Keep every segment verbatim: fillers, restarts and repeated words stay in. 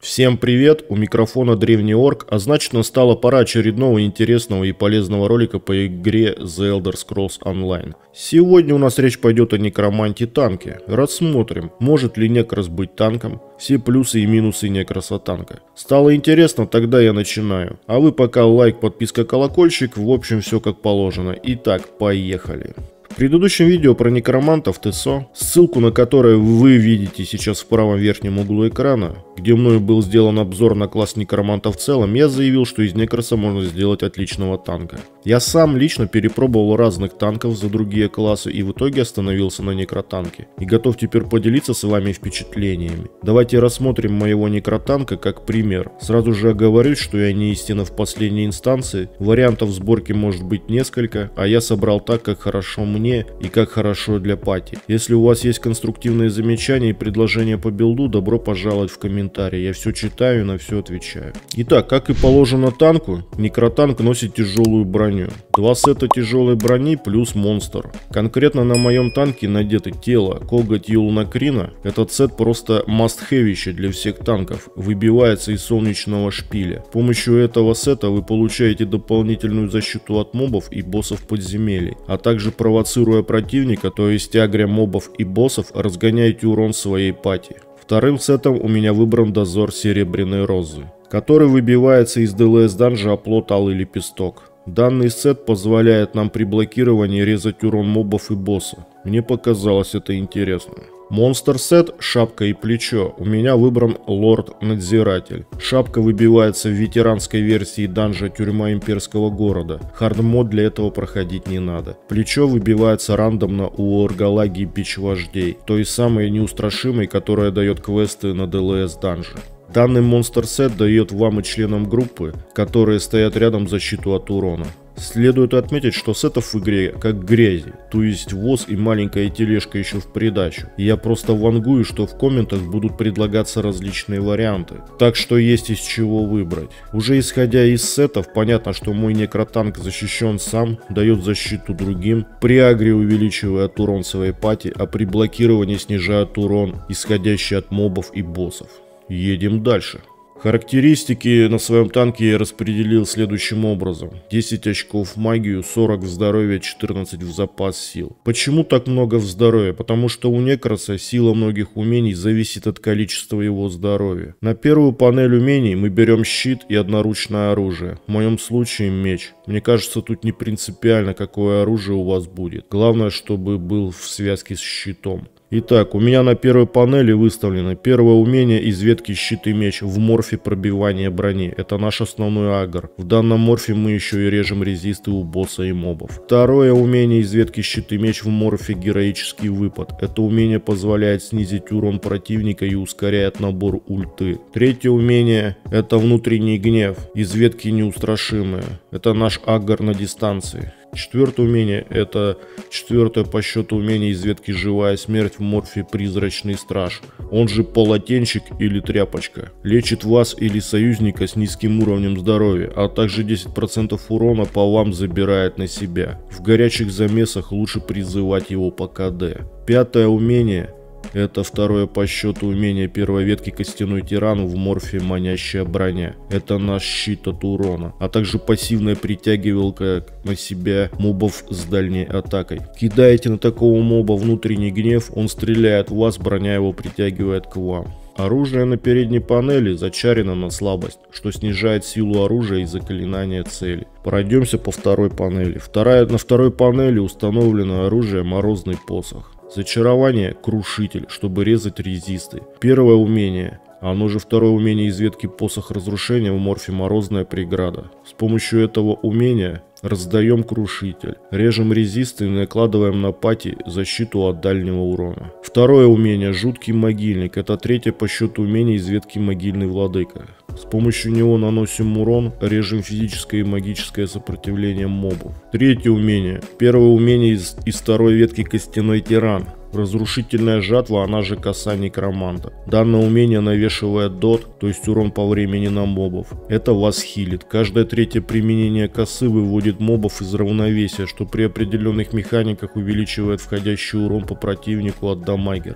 Всем привет, у микрофона Древний Орк, а значит настала пора очередного интересного и полезного ролика по игре The Elder Scrolls Online. Сегодня у нас речь пойдет о некроманте танке. Рассмотрим, может ли Некрос быть танком, все плюсы и минусы Некроса танка. Стало интересно, тогда я начинаю. А вы пока лайк, подписка, колокольчик, в общем все как положено. Итак, поехали. В предыдущем видео про некромантов ТСО, ссылку на которое вы видите сейчас в правом верхнем углу экрана, где мною был сделан обзор на класс некроманта в целом, я заявил, что из Некроса можно сделать отличного танка. Я сам лично перепробовал разных танков за другие классы и в итоге остановился на некротанке. И готов теперь поделиться с вами впечатлениями. Давайте рассмотрим моего некротанка как пример. Сразу же оговорюсь, что я не истина в последней инстанции, вариантов сборки может быть несколько, а я собрал так, как хорошо мне и как хорошо для пати. Если у вас есть конструктивные замечания и предложения по билду, добро пожаловать в комментарии. Я все читаю и на все отвечаю. Итак, как и положено танку, некротанк носит тяжелую броню. Два сета тяжелой брони плюс монстр. Конкретно на моем танке надеты тело, коготь Юлнакрина. Этот сет просто must-have для всех танков. Выбивается из солнечного шпиля. С помощью этого сета вы получаете дополнительную защиту от мобов и боссов подземелий, а также провоцируя противника, то есть агря мобов и боссов, разгоняете урон своей пати. Вторым сетом у меня выбран дозор Серебряной Розы, который выбивается из ДЛС данжа оплот Алый Лепесток. Данный сет позволяет нам при блокировании резать урон мобов и босса. Мне показалось это интересно. Монстр сет, шапка и плечо. У меня выбран Лорд-Надзиратель. Шапка выбивается в ветеранской версии данжа Тюрьма Имперского Города. Хардмод для этого проходить не надо. Плечо выбивается рандомно у Оргалагии Пич Вождей, той самой неустрашимой, которая дает квесты на ДЛС данже. Данный монстр сет дает вам и членам группы, которые стоят рядом, защиту от урона. Следует отметить, что сетов в игре как грязи, то есть ВОЗ и маленькая тележка еще в придачу. И я просто вангую, что в комментах будут предлагаться различные варианты, так что есть из чего выбрать. Уже исходя из сетов, понятно, что мой некротанк защищен сам, дает защиту другим, при агре увеличивает урон своей пати, а при блокировании снижает урон, исходящий от мобов и боссов. Едем дальше. Характеристики на своем танке я распределил следующим образом. десять очков в магию, сорок в здоровье, четырнадцать в запас сил. Почему так много в здоровье? Потому что у Некроса сила многих умений зависит от количества его здоровья. На первую панель умений мы берем щит и одноручное оружие. В моем случае меч. Мне кажется, тут не принципиально, какое оружие у вас будет. Главное, чтобы был в связке с щитом. Итак, у меня на первой панели выставлено первое умение из ветки щит и меч в морфе пробивания брони. Это наш основной агр. В данном морфе мы еще и режем резисты у босса и мобов. Второе умение из ветки щит и меч в морфе героический выпад. Это умение позволяет снизить урон противника и ускоряет набор ульты. Третье умение это внутренний гнев из ветки неустрашимые. Это наш агр на дистанции. Четвертое умение это четвертое по счету умение из ветки живая смерть в морфе призрачный страж, он же полотенчик или тряпочка. Лечит вас или союзника с низким уровнем здоровья, а также десять процентов урона по вам забирает на себя. В горячих замесах лучше призывать его по КД. Пятое умение это второе по счету умение первой ветки Костяной Тиран в морфе Манящая броня. Это наш щит от урона, а также пассивная притягивалка на себя мобов с дальней атакой. Кидаете на такого моба внутренний гнев, он стреляет в вас, броня его притягивает к вам. Оружие на передней панели зачарено на слабость, что снижает силу оружия и заклинания цели. Пройдемся по второй панели. Вторая, на второй панели установлено оружие Морозный посох. Зачарование Крушитель, чтобы резать резисты. Первое умение, оно же второе умение из ветки Посох Разрушения в морфе Морозная преграда. С помощью этого умения раздаем Крушитель, режем резисты и накладываем на пати защиту от дальнего урона. Второе умение Жуткий Могильник, это третье по счету умение из ветки Могильный Владыка. С помощью него наносим урон, режем физическое и магическое сопротивление мобов. Третье умение. Первое умение из, из второй ветки Костяной Тиран. Разрушительная жатва, она же коса некроманта. Данное умение навешивает дот, то есть урон по времени на мобов. Это вас хилит. Каждое третье применение косы выводит мобов из равновесия, что при определенных механиках увеличивает входящий урон по противнику от дамагеров.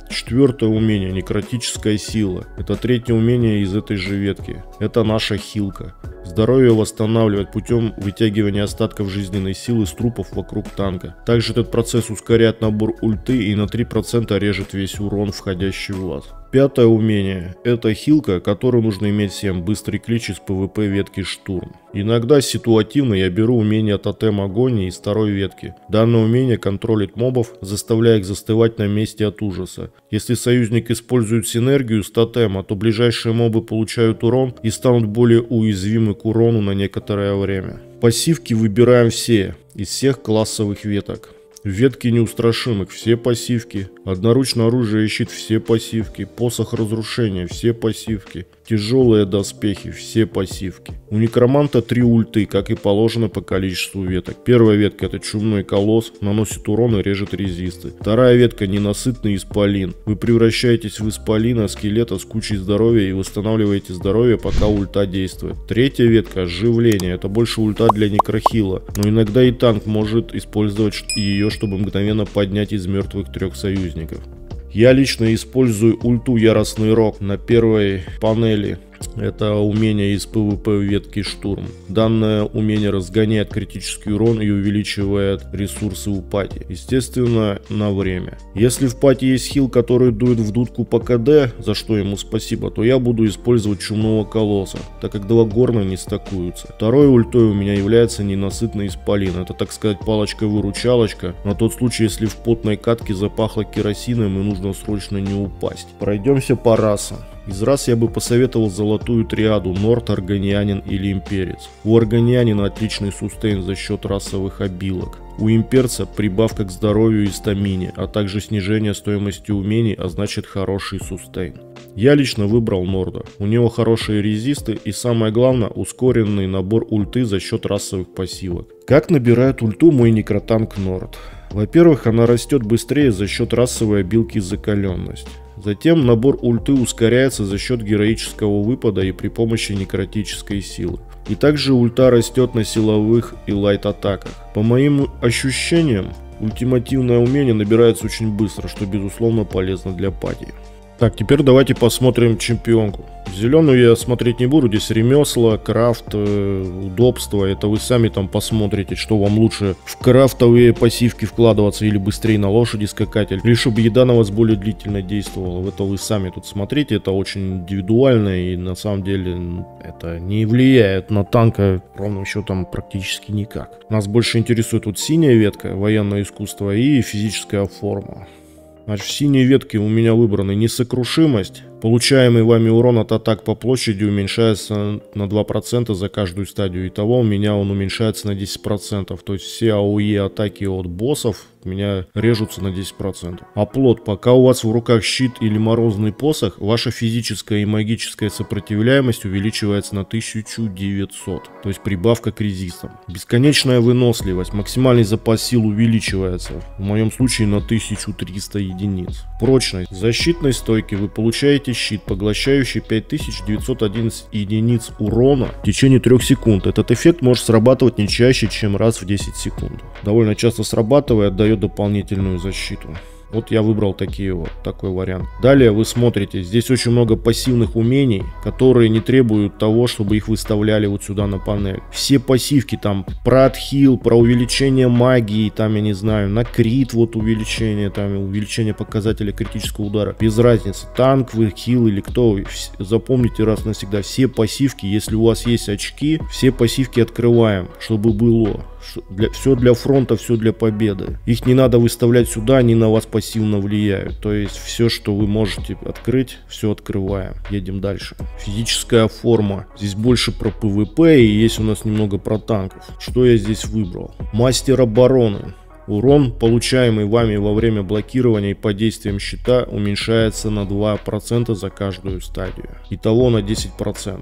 Четвертое умение — некротическая сила. Это третье умение из этой же ветки. Это наша хилка. Здоровье восстанавливать путем вытягивания остатков жизненной силы с трупов вокруг танка. Также этот процесс ускоряет набор ульты и на три процента режет весь урон, входящий в вас. Пятое умение — это хилка, которую нужно иметь всем: быстрый клич из пвп ветки штурм. Иногда ситуативно я беру умение тотем агонии из второй ветки. Данное умение контролит мобов, заставляя их застывать на месте от ужаса. Если союзник использует синергию с тотема, то ближайшие мобы получают урон и станут более уязвимы к урону на некоторое время. Пассивки выбираем все, из всех классовых веток. Ветки неустрашимых — все пассивки. Одноручное оружие и щит — все пассивки. Посох разрушения — все пассивки. Тяжелые доспехи — все пассивки. У некроманта три ульты, как и положено по количеству веток. Первая ветка — это чумной колосс, наносит урон и режет резисты. Вторая ветка — ненасытный исполин. Вы превращаетесь в исполина скелета с кучей здоровья и восстанавливаете здоровье, пока ульта действует. Третья ветка — оживление. Это больше ульта для некрохила, но иногда и танк может использовать ее, чтобы мгновенно поднять из мертвых трех союзников. Я лично использую ульту Яростный Рок на первой панели. Это умение из пвп ветки штурм. Данное умение разгоняет критический урон и увеличивает ресурсы у пати. Естественно, на время. Если в пати есть хил, который дует в дудку по КД, за что ему спасибо, то я буду использовать чумного колосса, так как два горна не стакуются. Второй ультой у меня является ненасытный исполин. Это, так сказать, палочка-выручалочка на тот случай, если в потной катке запахло керосином и нужно срочно не упасть. Пройдемся по расам. Из рас я бы посоветовал золотую триаду: Норд, Органианин или Имперец. У Органианина отличный сустейн за счет расовых обилок. У Имперца прибавка к здоровью и стамине, а также снижение стоимости умений, а значит хороший сустейн. Я лично выбрал Норда. У него хорошие резисты и, самое главное, ускоренный набор ульты за счет расовых пассивок. Как набирает ульту мой некротанк Норд? Во-первых, она растет быстрее за счет расовой обилки закаленность. Затем набор ульты ускоряется за счет героического выпада и при помощи некротической силы. И также ульта растет на силовых и лайт атаках. По моим ощущениям, ультимативное умение набирается очень быстро, что безусловно полезно для пати. Так, теперь давайте посмотрим чемпионку. Зеленую я смотреть не буду, здесь ремесла, крафт, э, удобство. Это вы сами там посмотрите, что вам лучше: в крафтовые пассивки вкладываться или быстрее на лошади скакать, или чтобы еда на вас более длительно действовала. Это вы сами тут смотрите, это очень индивидуально и на самом деле это не влияет на танка ровным счетом практически никак. Нас больше интересует вот синяя ветка, военное искусство, и физическая форма. Значит, в синей ветке у меня выбраны несокрушимость. Получаемый вами урон от атак по площади уменьшается на два процента за каждую стадию. Итого у меня он уменьшается на десять процентов. То есть все АОЕ атаки от боссов у меня режутся на десять процентов. Оплот. Пока у вас в руках щит или морозный посох, ваша физическая и магическая сопротивляемость увеличивается на тысячу девятьсот. То есть прибавка к резистам. Бесконечная выносливость. Максимальный запас сил увеличивается. В моем случае на тысячу триста единиц. Прочность. Защитной стойки вы получаете щит, поглощающий пять тысяч девятьсот одиннадцать единиц урона в течение трёх секунд. Этот эффект может срабатывать не чаще, чем раз в десять секунд. Довольно часто срабатывает, дает дополнительную защиту. Вот я выбрал такие вот, такой вариант. Далее вы смотрите, здесь очень много пассивных умений, которые не требуют того, чтобы их выставляли вот сюда на панель. Все пассивки там про отхил, про увеличение магии, там я не знаю, на крит вот увеличение, там увеличение показателя критического удара. Без разницы, танк вы, хил или кто, запомните раз навсегда, все пассивки, если у вас есть очки, все пассивки открываем, чтобы было. Для, все для фронта, все для победы. Их не надо выставлять сюда, они на вас пассивно влияют. То есть все, что вы можете открыть, все открываем. Едем дальше. Физическая форма. Здесь больше про ПВП и есть у нас немного про танков. Что я здесь выбрал? Мастер обороны. Урон, получаемый вами во время блокирования и под действием щита, уменьшается на два процента за каждую стадию. Итого на десять процентов.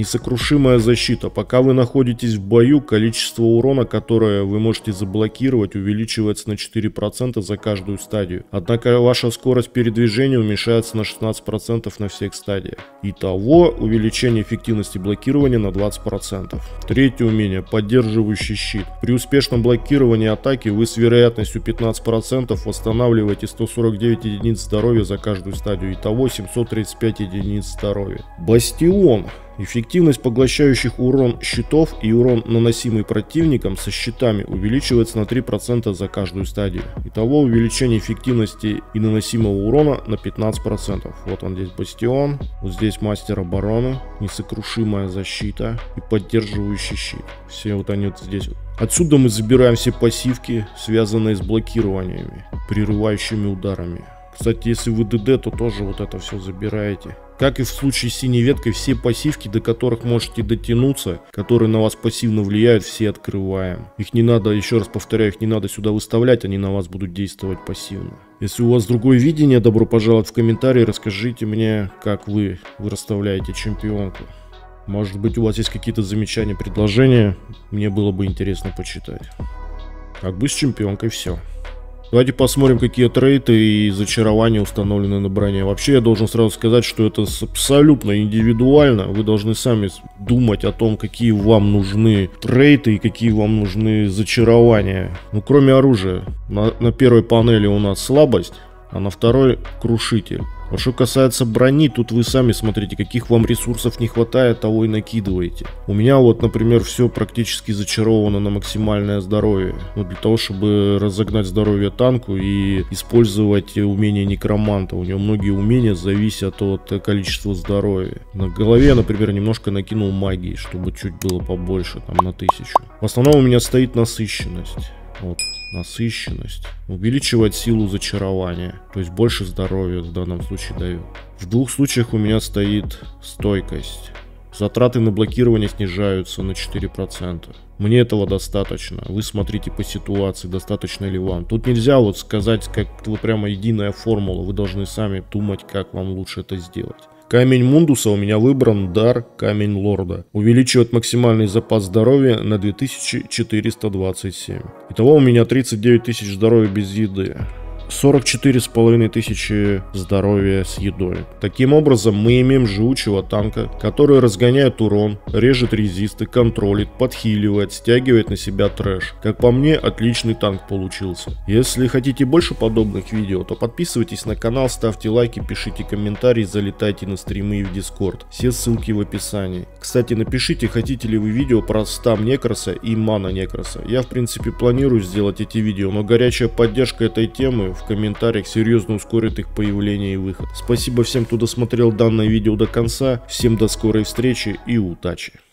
Несокрушимая защита. Пока вы находитесь в бою, количество урона, которое вы можете заблокировать, увеличивается на четыре процента за каждую стадию. Однако ваша скорость передвижения уменьшается на шестнадцать процентов на всех стадиях. Итого увеличение эффективности блокирования на двадцать процентов. Третье умение. Поддерживающий щит. При успешном блокировании атаки вы с вероятностью пятнадцать процентов восстанавливаете сто сорок девять единиц здоровья за каждую стадию. Итого семьсот тридцать пять единиц здоровья. Бастион. Эффективность поглощающих урон щитов и урон, наносимый противником со щитами, увеличивается на три процента за каждую стадию. Итого увеличение эффективности и наносимого урона на пятнадцать процентов. Вот он здесь бастион, вот здесь мастер обороны, несокрушимая защита и поддерживающий щит. Все вот они вот здесь вот. Отсюда мы забираем все пассивки, связанные с блокированиями, прерывающими ударами. Кстати, если вы ДД, то тоже вот это все забираете. Как и в случае с синей веткой, все пассивки, до которых можете дотянуться, которые на вас пассивно влияют, все открываем. Их не надо, еще раз повторяю, их не надо сюда выставлять, они на вас будут действовать пассивно. Если у вас другое видение, добро пожаловать в комментарии, расскажите мне, как вы, вы расставляете чемпионку. Может быть, у вас есть какие-то замечания, предложения, мне было бы интересно почитать. Как бы с чемпионкой все. Давайте посмотрим, какие трейты и зачарования установлены на броне. Вообще, я должен сразу сказать, что это абсолютно индивидуально. Вы должны сами думать о том, какие вам нужны трейты и какие вам нужны зачарования. Ну, кроме оружия. На, на первой панели у нас слабость, а на второй крушитель. А что касается брони, тут вы сами смотрите, каких вам ресурсов не хватает, того и накидываете. У меня вот, например, все практически зачаровано на максимальное здоровье. Ну, для того, чтобы разогнать здоровье танку и использовать умения некроманта. У него многие умения зависят от количества здоровья. На голове, например, немножко накинул магии, чтобы чуть было побольше, там на тысячу. В основном у меня стоит насыщенность. Вот, насыщенность. Увеличивать силу зачарования. То есть больше здоровья в данном случае дает. В двух случаях у меня стоит стойкость. Затраты на блокирование снижаются на четыре процента. Мне этого достаточно. Вы смотрите по ситуации, достаточно ли вам. Тут нельзя вот сказать, как вот прямо единая формула. Вы должны сами думать, как вам лучше это сделать. Камень Мундуса у меня выбран дар Камень Лорда. Увеличивает максимальный запас здоровья на две тысячи четыреста двадцать семь. Итого у меня тридцать девять тысяч здоровья без еды. сорок четыре с половиной тысячи здоровья с едой. Таким образом, мы имеем живучего танка, который разгоняет урон, режет резисты, контролит, подхиливает, стягивает на себя трэш. Как по мне, отличный танк получился. Если хотите больше подобных видео, то подписывайтесь на канал, ставьте лайки, пишите комментарии, залетайте на стримы и в Дискорд. Все ссылки в описании. Кстати, напишите, хотите ли вы видео про стам Некроса и мана Некроса. Я в принципе планирую сделать эти видео, но горячая поддержка этой темы в комментариях серьезно ускорит их появление и выход. Спасибо всем, кто досмотрел данное видео до конца. Всем до скорой встречи и удачи.